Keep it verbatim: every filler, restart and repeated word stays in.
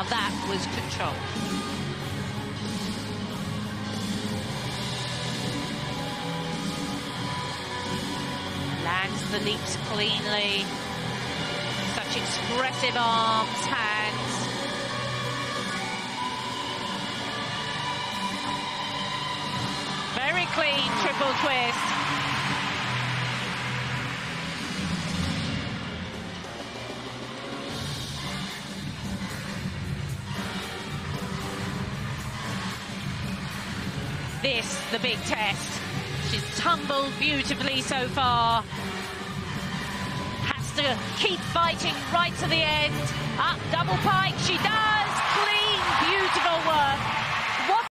Now that was control. Lands the leaps cleanly. Such expressive arms, hands. Very clean triple twist. This, the big test. She's tumbled beautifully so far. Has to keep fighting right to the end. Up, double pike, she does. Clean, beautiful work.